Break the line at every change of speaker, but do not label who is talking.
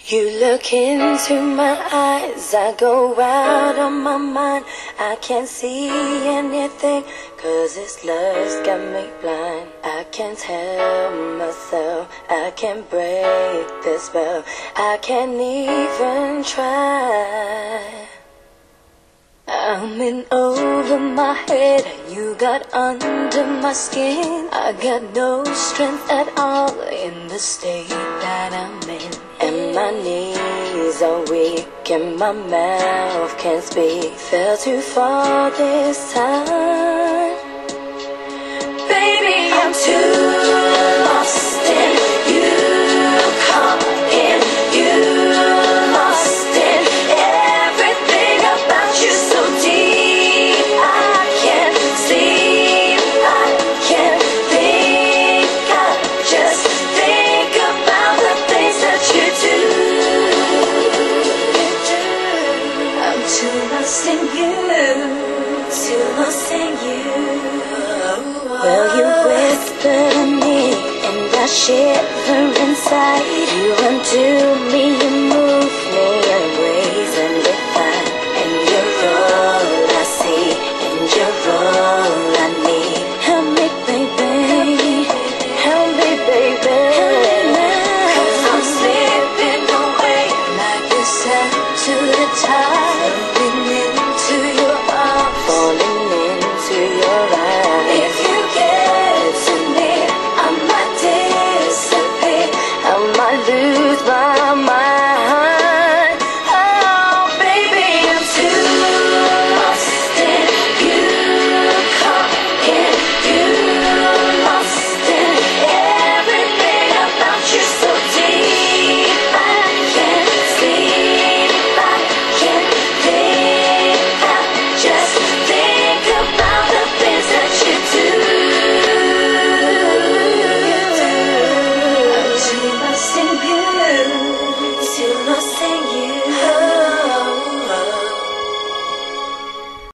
You look into my eyes, I go out on my mind. I can't see anything, 'cause this love's got me blind. I can't help myself, I can't break this spell, I can't even try. I'm in over my head, you got under my skin. I got no strength at all in the state that I'm in. And my knees are weak and my mouth can't speak. Fell too far this time. Baby, I'm too lost in you, caught in you, lost in everything about you so deep. I can't sleep, I can't think, I just think about the things that you do. I'm too lost in you, too lost in you. Well, you whisper to me and I shiver inside. You undo me